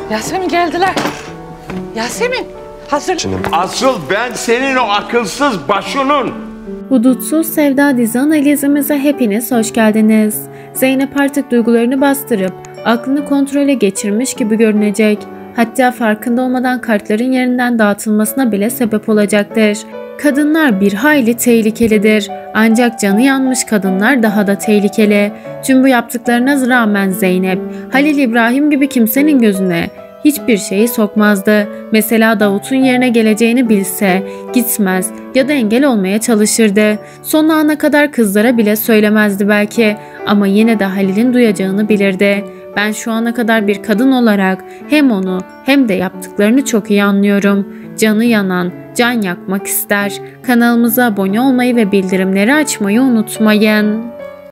Yasemin geldiler. Yasemin hazır. Asıl ben senin o akılsız başının. Hudutsuz Sevda dizi analizimize hepiniz hoş geldiniz. Zeynep artık duygularını bastırıp aklını kontrole geçirmiş gibi görünecek. Hatta farkında olmadan kartların yerinden dağıtılmasına bile sebep olacaktır. Kadınlar bir hayli tehlikelidir. Ancak canı yanmış kadınlar daha da tehlikeli. Tüm bu yaptıklarına rağmen Zeynep, Halil İbrahim gibi kimsenin gözüne hiçbir şeyi sokmazdı. Mesela Davut'un yerine geleceğini bilse gitmez ya da engel olmaya çalışırdı. Son ana kadar kızlara bile söylemezdi belki ama yine de Halil'in duyacağını bilirdi. Ben şu ana kadar bir kadın olarak hem onu hem de yaptıklarını çok iyi anlıyorum. Canı yanan, can yakmak ister. Kanalımıza abone olmayı ve bildirimleri açmayı unutmayın.